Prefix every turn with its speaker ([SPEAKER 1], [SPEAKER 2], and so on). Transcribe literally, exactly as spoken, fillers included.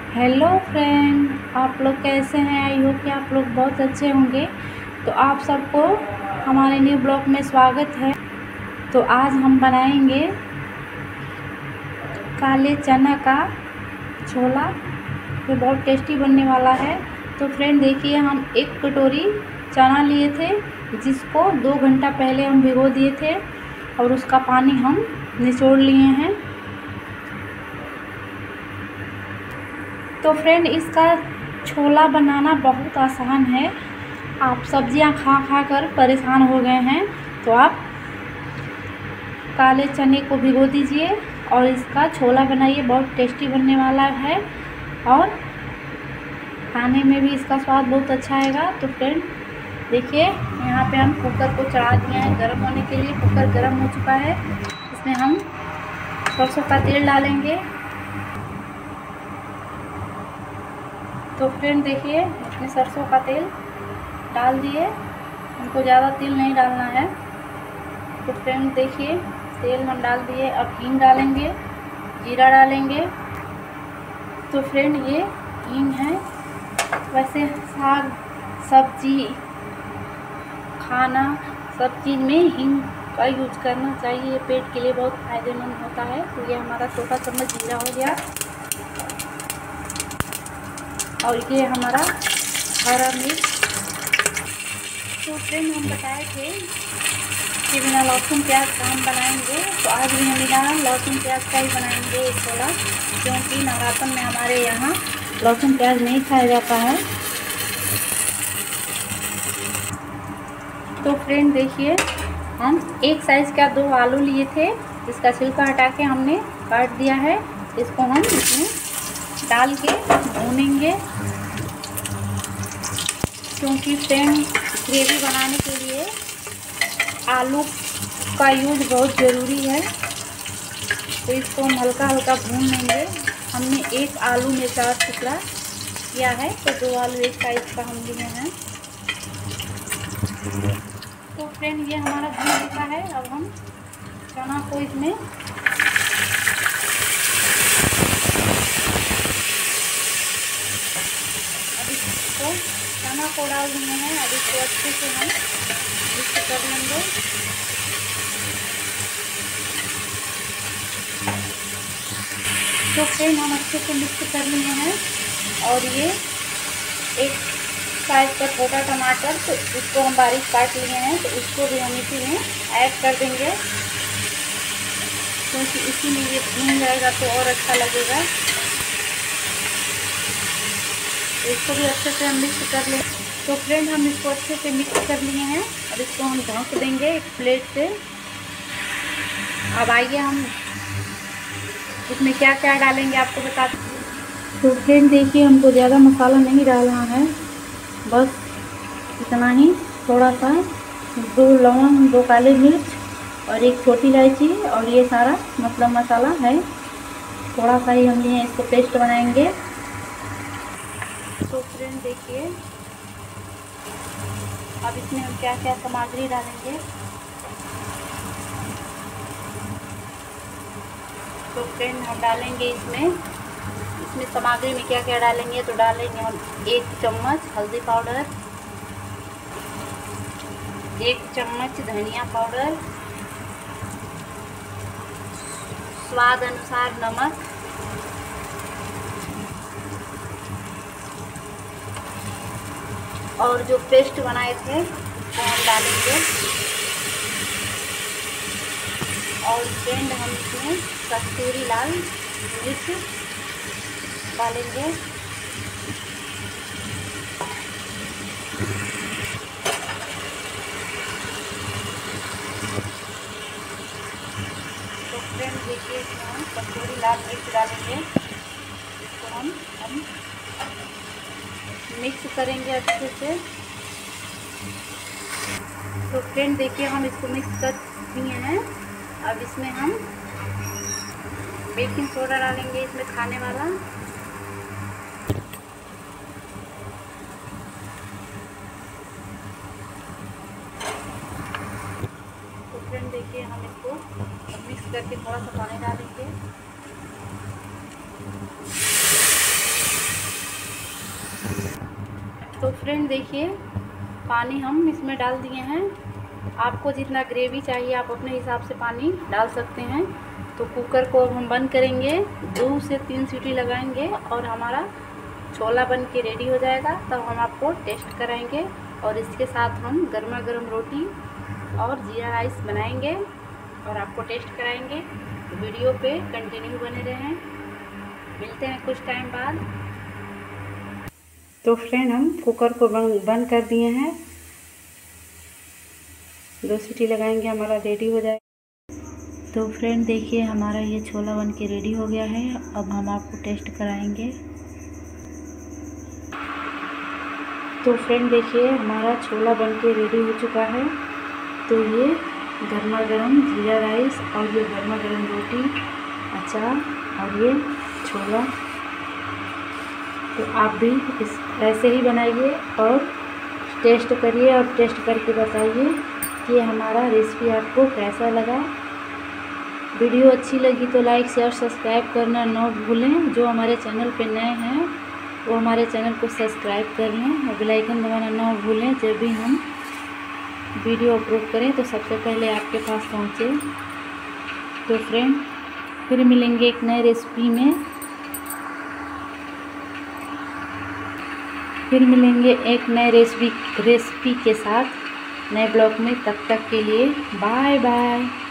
[SPEAKER 1] Hello friend, आप लोग कैसे हैं? आई होप कि आप लोग बहुत अच्छे होंगे। तो आप सबको हमारे न्यू ब्लॉग में स्वागत है। तो आज हम बनाएंगे काले चना का छोला, जो बहुत टेस्टी बनने वाला है। तो फ्रेंड देखिए, हम एक कटोरी चना लिए थे, जिसको दो घंटा पहले हम भिगो दिए थे और उसका पानी हम निचोड़ लिए हैं। तो फ्रेंड, इसका छोला बनाना बहुत आसान है। आप सब्जियां खा खा कर परेशान हो गए हैं, तो आप काले चने को भिगो दीजिए और इसका छोला बनाइए। बहुत टेस्टी बनने वाला है और खाने में भी इसका स्वाद बहुत अच्छा आएगा। तो फ्रेंड देखिए, यहाँ पे हम कुकर को चढ़ा दिए हैं गर्म होने के लिए। कुकर गर्म हो चुका है। इसमें हम सरसों का तेल डालेंगे। तो फ्रेंड देखिए, इसमें सरसों का तेल डाल दिए। हमको ज़्यादा तेल नहीं डालना है। तो फ्रेंड देखिए, तेल हम डाल दिए। अब हींग डालेंगे, जीरा डालेंगे। तो फ्रेंड ये हींग है। वैसे साग सब्जी खाना सब चीज़ में हींग का यूज करना चाहिए। ये पेट के लिए बहुत फायदेमंद होता है। तो ये हमारा छोटा चम्मच जीरा हो गया और ये हमारा हरा मिर्च। तो फ्रेंड हम बताए थे कि बिना लहसुन प्याज का हम बनाएंगे, तो आज भी हम बिना लहसुन प्याज का ही बनाएंगे ये छोला, क्योंकि नवरात्र में हमारे यहाँ लहसुन प्याज नहीं खाया जाता है। तो फ्रेंड देखिए, हम एक साइज़ का दो आलू लिए थे, इसका छिलका हटा के हमने काट दिया है। इसको हम इसमें डाल के भूनेंगे, क्योंकि फ्रेंड ग्रेवी बनाने के लिए आलू का यूज बहुत ज़रूरी है। तो इसको हम हल्का हल्का भून लेंगे। हमने एक आलू में चार टुकड़ा किया है, तो दो आलू एक साइज का हम लिए हैं। तो फ्रेंड ये हमारा भून चुका है। अब हम चना को इसमें अब इसको चना को डाल दिए हैं। अब इसको अच्छे से हम मिक्स कर लेंगे। तो फ्रेंड हम अच्छे से मिक्स कर लिए हैं। और ये एक साइज का छोटा टमाटर, तो इसको हम बारीक काट लिए हैं, तो इसको भी हम इसी में ऐड कर देंगे, क्योंकि इसी में ये भून जाएगा तो और अच्छा लगेगा। तो इसको भी अच्छे से हम मिक्स कर लें। तो फ्रेंड हम इसको अच्छे से मिक्स कर लिए हैं। अब इसको हम ढक देंगे एक प्लेट से। अब आइए हम इसमें क्या क्या डालेंगे आपको बताते हैं। तो फ्रेंड देखिए, हमको ज़्यादा मसाला नहीं डालना है, बस इतना ही। थोड़ा सा दो लौंग, दो काली मिर्च और एक छोटी इलायची, और ये सारा मतलब मसाला है। थोड़ा सा ही हम लिए, इसको पेस्ट बनाएंगे। तो फ्रेंड देखिए, अब इसमें हम क्या क्या सामग्री डालेंगे। तो फ्रेंड हम डालेंगे इसमें इसमें सामग्री में क्या क्या डालेंगे। तो डालेंगे हम एक चम्मच हल्दी पाउडर, एक चम्मच धनिया पाउडर, स्वाद अनुसार नमक, और जो पेस्ट बनाए थे वो हम डालेंगे। और फ्रेंड हम इसमें कस्तूरी लाल मिर्च डालेंगे। तो फ्रेंड देखिए, इसमें हम कस्तूरी लाल मिर्च डालेंगे। इसको हम हम मिक्स करेंगे अच्छे से। तो फ्रेंड देखिए, हम इसको मिक्स कर दिए हैं। अब इसमें हम बेकिंग सोडा डालेंगे, इसमें खाने वाला। तो फ्रेंड देखिए, हम इसको मिक्स करके थोड़ा सा पानी डालेंगे। तो फ्रेंड देखिए, पानी हम इसमें डाल दिए हैं। आपको जितना ग्रेवी चाहिए आप अपने हिसाब से पानी डाल सकते हैं। तो कुकर को हम बंद करेंगे, दो से तीन सीटी लगाएंगे और हमारा छोला बन के रेडी हो जाएगा। तब हम आपको टेस्ट कराएंगे और इसके साथ हम गर्मा गर्म रोटी और जीरा राइस बनाएंगे और आपको टेस्ट कराएंगे। तो वीडियो पे कंटिन्यू बने रहें। मिलते हैं कुछ टाइम बाद। तो फ्रेंड हम कुकर को बंद कर दिए हैं, दो सीटी लगाएंगे, हमारा रेडी हो जाएगा। तो फ्रेंड देखिए, हमारा ये छोला बन के रेडी हो गया है। अब हम आपको टेस्ट कराएंगे। तो फ्रेंड देखिए, हमारा छोला बन के रेडी हो चुका है। तो ये गर्मा गर्म जीरा राइस और ये गर्मा गर्म रोटी, अचार और ये छोला। तो आप भी इस ऐसे ही बनाइए और टेस्ट करिए और टेस्ट करके बताइए कि हमारा रेसिपी आपको कैसा लगा। वीडियो अच्छी लगी तो लाइक शेयर सब्सक्राइब करना ना भूलें। जो हमारे चैनल पे नए हैं वो हमारे चैनल को सब्सक्राइब कर लें और बेल आइकन दबाना ना भूलें। जब भी हम वीडियो अपलोड करें तो सबसे पहले आपके पास पहुँचे। तो फ्रेंड फिर मिलेंगे एक नए रेसिपी में, फिर मिलेंगे एक नए रेसिपी रेसिपी के साथ नए ब्लॉग में। तब तक के लिए बाय बाय।